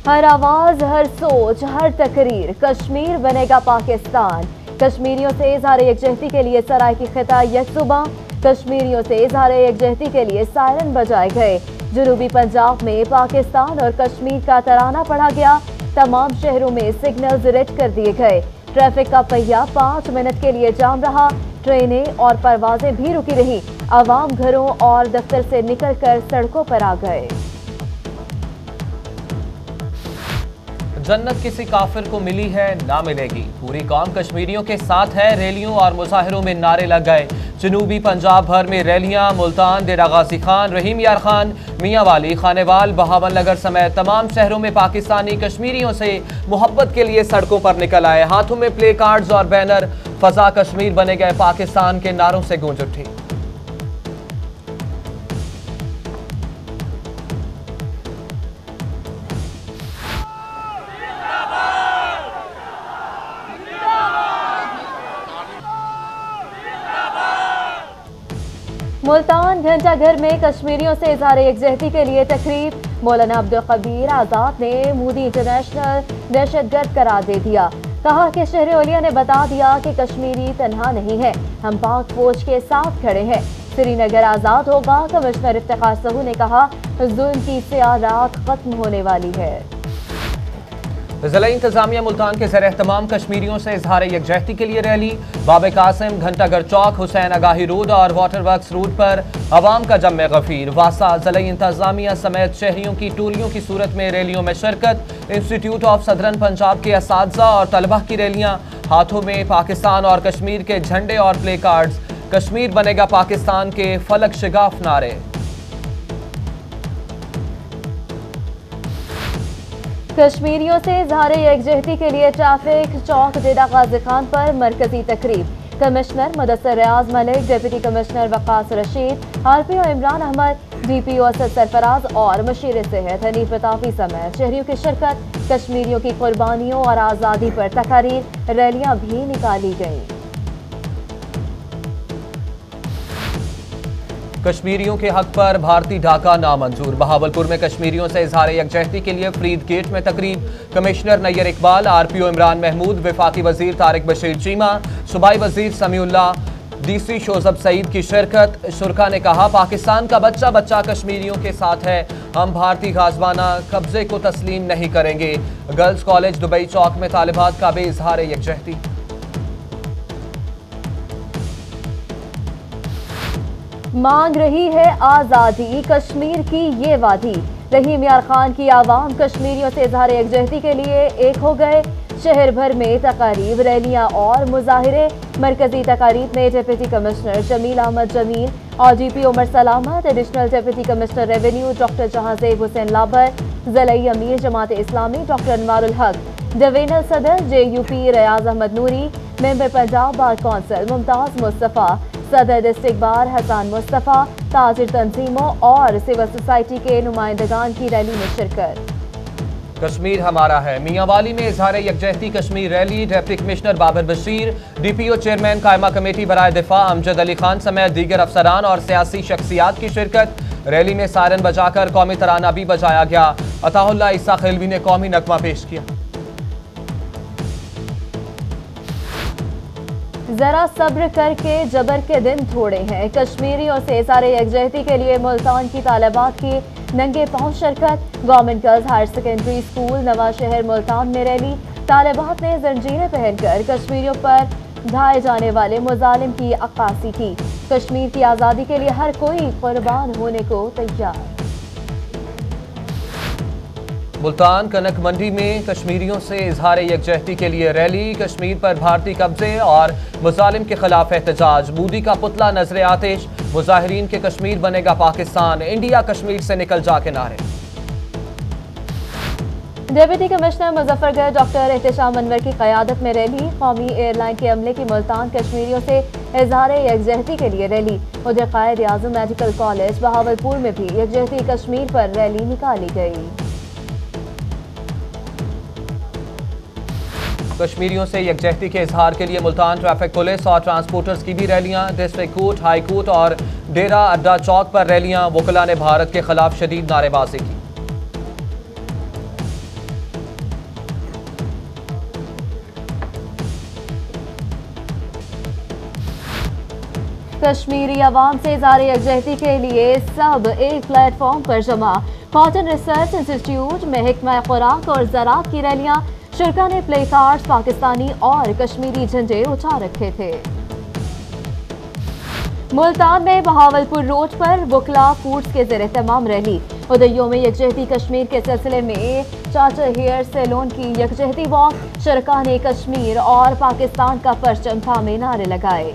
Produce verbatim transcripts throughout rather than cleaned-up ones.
हर आवाज, हर सोच, हर तकरीर, कश्मीर बनेगा पाकिस्तान। कश्मीरियों से इजहार यकजहती के लिए सराइकी खिता यकजुबां। कश्मीरियों से इजहार यकजहती के लिए सायरन बजाए गए। जनूबी पंजाब में पाकिस्तान और कश्मीर का तराना पढ़ा गया। तमाम शहरों में सिग्नल्स रेड कर दिए गए। ट्रैफिक का पहिया पाँच मिनट के लिए जाम रहा। ट्रेनें और परवाजें भी रुकी रही। आवाम घरों और दफ्तर से निकलकर सड़कों पर आ गए। जन्नत किसी काफिर को मिली है ना मिलेगी, पूरी कौम कश्मीरियों के साथ है। रैलियों और मुजाहिरों में नारे लग गए। जनूबी पंजाब भर में रैलियां। मुल्तान, डेरा गाजी खान, रहीम यार खान, मियाँ वाली, खानेवाल, बहावन नगर समेत तमाम शहरों में पाकिस्तानी कश्मीरियों से मोहब्बत के लिए सड़कों पर निकल आए। हाथों में प्ले कार्ड्स और बैनर। फजा कश्मीर बने गए पाकिस्तान के नारों से गूंज उठी। मुल्तान घंटा घर में कश्मीरियों से इजहार यकजहती के लिए तकरीब। मौलाना अब्दुल कबीर आजाद ने मोदी इंटरनेशनल दहशतगर्द करार दे दिया। कहा कि शहर ओलिया ने बता दिया कि कश्मीरी तन्हा नहीं है, हम पाक फौज के साथ खड़े हैं। श्रीनगर आजाद होगा। कमिश्नर इफ्तिखार सहू ने कहा जुल्म की स्याह रात खत्म होने वाली है। जिला इंतजामिया मुल्तान के ज़र एहतमाम कश्मीरियों से इजहार यकजहती के लिए रैली। बाबे कासिम, घंटाघर चौक, हुसैन आगाही रोड और वाटर वर्क्स रोड पर आवाम का जम गफीर। वासा जिला इंतजामिया समेत शहरियों की टोलियों की सूरत में रैलियों में शिरकत। इंस्टीट्यूट ऑफ सदरन पंजाब के असातिज़ा और तलबा की रैलियां। हाथों में पाकिस्तान और कश्मीर के झंडे और प्ले कार्ड्स। कश्मीर बनेगा पाकिस्तान के फलक शिगाफ नारे। कश्मीरियों से इजहार यकजहती के लिए ट्रैफिक चौक डेरा गाजी खान पर मरकजी तकरीब। Commissioner Mudassar Riaz Malik, deputy commissioner Waqas Rasheed, RPO Imran Ahmed, DPO Asad Sarfraz और मशीर सेहत हनीफ बताफी समेत शहरियों की शिरकत। कश्मीरियों की कुर्बानियों और आज़ादी पर तकारीर। रैलियां भी निकाली गईं। कश्मीरियों के हक पर भारतीय ढाका नामंजूर। बहावलपुर में कश्मीरियों से इजहार यकजहती के लिए फरीद गेट में तकरीब। कमिश्नर नैयर इकबाल, आरपीओ इमरान महमूद, वफाकी वजीर तारिक बशीर चीमा, सूबाई वजीर समीउल्ला, डीसी शोजब सईद की शिरकत। शुरका ने कहा पाकिस्तान का बच्चा बच्चा कश्मीरियों के साथ है, हम भारतीय गाजबाना कब्जे को तस्लीम नहीं करेंगे। गर्ल्स कॉलेज दुबई चौक में तालिबात का बे इजहार यकजहती। मांग रही है आजादी कश्मीर की ये वादी। रहीम यार खान की आवाम कश्मीरियों से इजहार यकजहती के लिए एक हो गए। शहर भर में तकारीब, रैलियां और मुजाहिरे। मरकजी तकारीब में डिप्टी कमिश्नर जमील अहमद जमील और GP Umar Salamat, additional deputy commissioner revenue doctor Jahanzeb Hussain Labar, ज़िलाई अमीर जमात इस्लामी डॉक्टर अनवारुल हक, डिवीजनल सदर J U P Riaz Ahmed Noori, member Punjab bar council Mumtaz Mustafa, सदर डिस्ट्रिक्ट बार हसान मुस्तफ़ा, ताजिर तंजीमों और सिविल सोसाइटी के नुमाइंदगान की रैली में शिरकत। कश्मीर हमारा है। मियाँ वाली में इजहार यकजहती Kashmir rally. Deputy commissioner Babar Bashir, DPO chairman कायमा कमेटी बराए दिफा अमजद अली खान समेत दीगर अफसरान और सियासी शख्सियात की शिरकत। रैली में सायरन बजाकर कौमी तराना भी बजाया गया। अताउल्लाह ईसा खिलवी ने कौमी नगमा पेश किया। जरा सब्र करके जबर के दिन थोड़े हैं। कश्मीरियों से इजहार यकजहती के लिए मुल्तान की तालिबात की नंगे पांव शिरकत। Government girls higher secondary school Nawa Shehar Multan में रैली। तालिबात ने जंजीरें पहनकर कश्मीरियों पर ढाए जाने वाले मुजालिम की अक्कासी की। कश्मीर की आज़ादी के लिए हर कोई कुर्बान होने को तैयार। मुल्तान कनक मंडी में कश्मीरियों से इजहार यकजहती के लिए रैली। कश्मीर पर भारतीय कब्जे और मुजालिम के खिलाफ एहतजाज। मोदी का पुतला नजर आतिश। मुजाहिरीन के कश्मीर बनेगा पाकिस्तान, इंडिया कश्मीर से निकल जा के नारे। Deputy commissioner Muzaffargarh doctor Ehtesham Anwar की क़यादत में रैली। कौमी एयरलाइन के अमले की मुल्तान कश्मीरियों से इजहार यकजहती के लिए रैली। उधर कायद आज़म मेडिकल कॉलेज बहावलपुर में भी यकजहती कश्मीर पर रैली निकाली गई। कश्मीरियों से यकजहती के इजहार के लिए मुल्तान ट्रैफिक पुलिस और ट्रांसपोर्टर्स की भी रैलियां। डिस्ट्रिक्ट कोर्ट, हाई कोर्ट और डेरा अड्डा चौक पर रैलियां। वकला ने भारत के खिलाफ शदीद नारेबाजी की। कश्मीरी अवाम से इज़हार यकजहती के लिए सब एक प्लेटफॉर्म पर जमा। कॉटन रिसर्च इंस्टीट्यूट में हिकमा खुराक और ज़राअत की रैलियां। शुरा ने प्ले कार्ड्स पाकिस्तानी और कश्मीरी झंडे उठा रखे थे। मुल्तान में बहावलपुर रोड पर बुकला फूड्स के ज़ेर तमाम रैली। उदयों में यकजहती कश्मीर के सिलसिले में चाचा हेयर सैलून की यकजहती वॉक। शुरा ने कश्मीर और पाकिस्तान का परचम थामे नारे लगाए।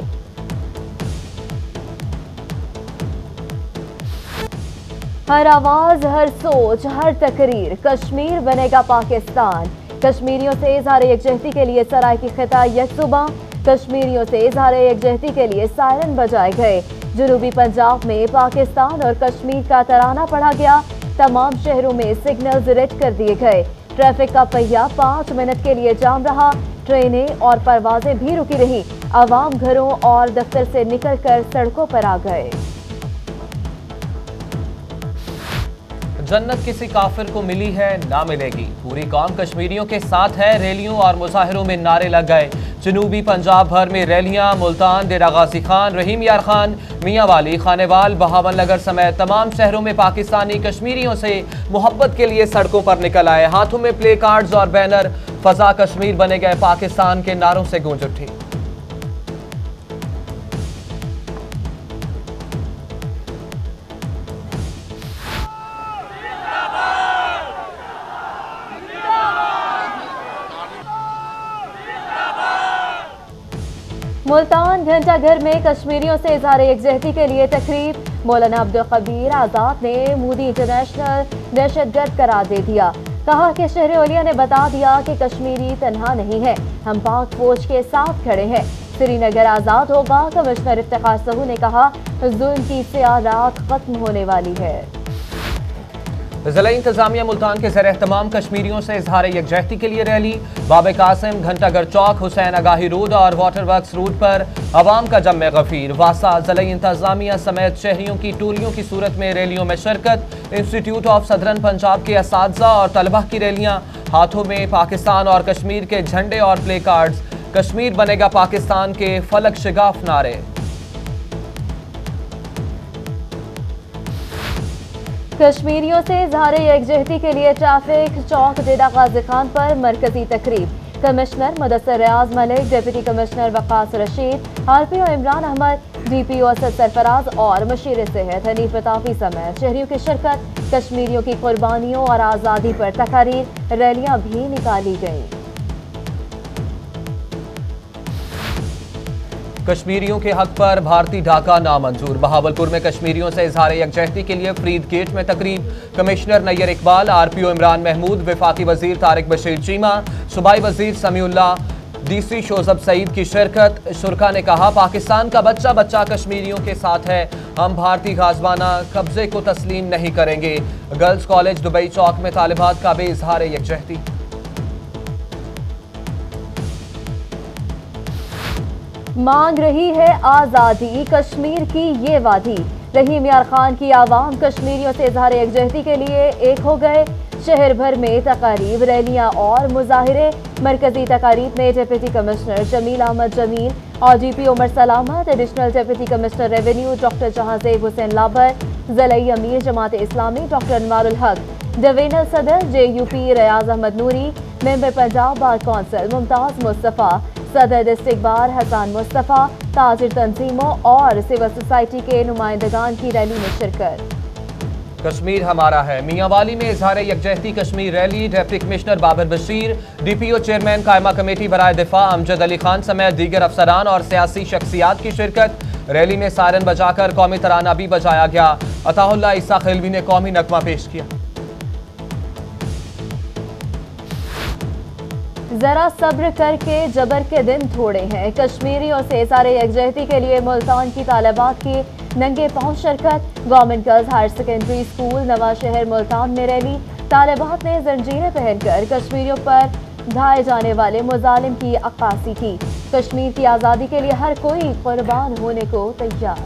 हर आवाज, हर सोच, हर तकरीर, कश्मीर बनेगा पाकिस्तान। कश्मीरियों से इज़हार यकजहती के लिए सराइकी खिता यकसुबा। कश्मीरियों से इज़हार यकजहती के लिए सायरन बजाए गए। जनूबी पंजाब में पाकिस्तान और कश्मीर का तराना पढ़ा गया। तमाम शहरों में सिग्नल्स रेड कर दिए गए। ट्रैफिक का पहिया पाँच मिनट के लिए जाम रहा। ट्रेनें और परवाजें भी रुकी रही। आवाम घरों और दफ्तर से निकलकर सड़कों पर आ गए। जन्नत किसी काफिर को मिली है ना मिलेगी। पूरी कौम कश्मीरियों के साथ है। रैलियों और मुजाहिरों में नारे लग गए। जनूबी पंजाब भर में रैलियां। मुल्तान, डेरा गाजी खान, रहीम यार खान, मियाँ वाली, खानेवाल, बहावल नगर समेत तमाम शहरों में पाकिस्तानी कश्मीरियों से मोहब्बत के लिए सड़कों पर निकल आए। हाथों में प्ले कार्ड्स और बैनर। फजा कश्मीर बने गए पाकिस्तान के नारों से गूंज उठी। मुल्तान घंटा घर में कश्मीरियों से इज़हार यकजहती के लिए तकरीब। मौलाना अब्दुल कबीर आज़ाद ने मोदी इंटरनेशनल दहशतगर्द करार दे दिया। कहा कि शहर ओलिया ने बता दिया कि कश्मीरी तन्हा नहीं है, हम पाक फौज के साथ खड़े हैं। श्रीनगर आज़ाद होगा। कमिश्नर इफ्तिखार सहू ने कहा जुल्म की सियारात खत्म होने वाली है। ज़िला इंतजामिया मुल्तान के ज़ेर तमाम कश्मीरियों से इज़हार यकजहती के लिए रैली। बाबे कासिम, घंटागर चौक, हुसैन आगाही रोड और वाटर वर्क्स रूट पर अवाम का जम गफीर। वासा ज़िला इंतजामिया समेत शहरियों की टोलियों की सूरत में रैलियों में शिरकत। इंस्टीट्यूट ऑफ सदरन पंजाब के असातिज़ा और तलबा की रैलियाँ। हाथों में पाकिस्तान और कश्मीर के झंडे और प्ले कार्ड्स। कश्मीर बनेगा पाकिस्तान के फलक शिगाफ नारे। कश्मीरियों से इज़हार यकजहती के लिए ट्रैफिक चौक डेरा गाजी खान पर मरकजी तकरीब। Commissioner Mudassar Riaz Malik, deputy commissioner Waqas Rasheed, RPO Imran Ahmed, DPO Asad Sarfraz और मशीर सेहत हनीफ बताफी समेत शहरियों की शिरकत। कश्मीरियों की कुर्बानियों और आज़ादी पर तकारीर, रैलियां भी निकाली गईं। कश्मीरियों के हक पर भारतीय ढाका नामंजूर। बहावलपुर में कश्मीरियों से इज़हार यकजहती के लिए फरीद गेट में तकरीब। कमिश्नर नैयर इकबाल, आरपीओ इमरान महमूद, वफाकी वजीर तारिक बशीर चीमा, सूबाई वजीर समीउल्लाह, डीसी शोजब सईद की शिरकत। शुरा ने कहा पाकिस्तान का बच्चा बच्चा कश्मीरियों के साथ है, हम भारतीय गाजबाना कब्जे को तस्लीम नहीं करेंगे। गर्ल्स कॉलेज दुबई चौक में तालिबात का बे इज़हार यकजहती। मांग रही है आज़ादी कश्मीर की ये वादी। रहीम यार खान की आवाम कश्मीरियों से इज़हार यकजहती के लिए एक हो गए। शहर भर में तकारीब, रैलियां और मुजाहिरे। मरकजी तकारीब में डिप्टी कमिश्नर जमील अहमद जमील और GP Umar Salamat, additional deputy commissioner revenue doctor Jahanzeb Hussain Labar, ज़िलाई अमीर जमात इस्लामी डॉक्टर अनवारुल हक, डिवीजनल सदर J U P Riaz Ahmed Noori, member Punjab bar council Mumtaz Mustafa, सदर डिस्ट्रिक्ट बार हसान मुस्तफ़ा, ताजिर तंजीमों और सिविल सोसाइटी के नुमाइंदगान की रैली में शिरकत। कश्मीर हमारा है। मियाँ वाली में इज़हार यकजहती Kashmir rally. Deputy commissioner Babar Bashir, DPO chairman कायमा कमेटी बराए दिफा अमजद अली खान समेत दीगर अफसरान और सियासी शख्सियात की शिरकत। रैली में सायरन बजाकर कौमी तराना भी बजाया गया। अताउल्लाह ईसा खिलवी ने कौमी नगमा पेश किया। जरा सब्र करके जबर के दिन थोड़े हैं। कश्मीरियों से इज़हार यकजहती के लिए मुल्तान की तालिबात की नंगे पांव शिरकत। Government girls higher secondary school Nawaz Shehar Multan में रैली। तालिबात ने जंजीरें पहनकर कश्मीरियों पर ढाए जाने वाले मुजालिम की अक्कासी की। कश्मीर की आज़ादी के लिए हर कोई कुर्बान होने को तैयार।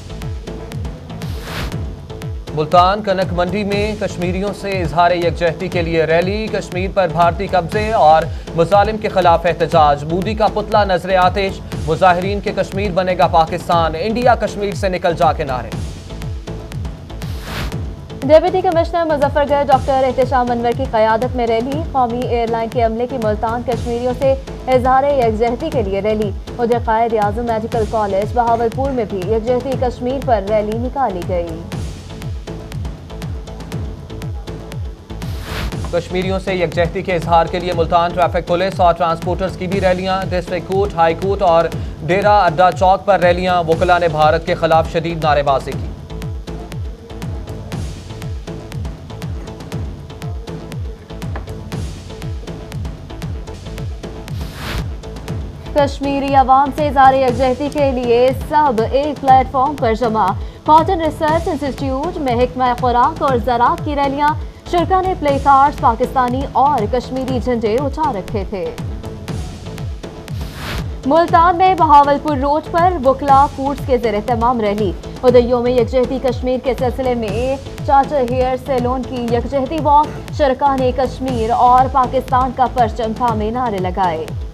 मुल्तान कनक मंडी में कश्मीरियों से इज़हार यकजहती के लिए रैली। कश्मीर पर भारतीय कब्जे और मुजालिम के खिलाफ एहतजाज। मोदी का पुतला नजर आतिश। मुजाहिरीन के कश्मीर बनेगा पाकिस्तान, इंडिया कश्मीर से निकल जा के नारे। Deputy commissioner Muzaffargarh doctor Ehtesham Anwar की क़यादत में रैली। कौमी एयरलाइन के अमले की मुल्तान कश्मीरियों से इजहार यकजहती के लिए रैली। उधर कायद आज़म मेडिकल कॉलेज बहावलपुर में भी यकजहती कश्मीर पर रैली निकाली गई। कश्मीरियों से यकजहती के इजहार के लिए मुल्तान ट्रैफिक पुलिस और ट्रांसपोर्टर्स की भी रैलियां। डिस्ट्रिक्ट कोर्ट, हाई कोर्ट और डेरा अड्डा चौक पर रैलियां। वकला ने भारत के खिलाफ शदीद नारेबाजी की। कश्मीरी अवाम से इज़हार यकजहती के लिए सब एक प्लेटफॉर्म पर जमा। कॉटन रिसर्च इंस्टीट्यूट, महकमा खुराक और ज़राअत की रैलियां। शुरा ने प्ले कार्ड्स पाकिस्तानी और कश्मीरी झंडे उठा रखे थे। मुल्तान में बहावलपुर रोड पर वकला फूड्स के ज़ेर तमाम रैली। उधर यौम यकजहती कश्मीर के सिलसिले में चाचा हेयर सैलून की यकजहती वॉक। शुरा ने कश्मीर और पाकिस्तान का परचम थामे नारे लगाए।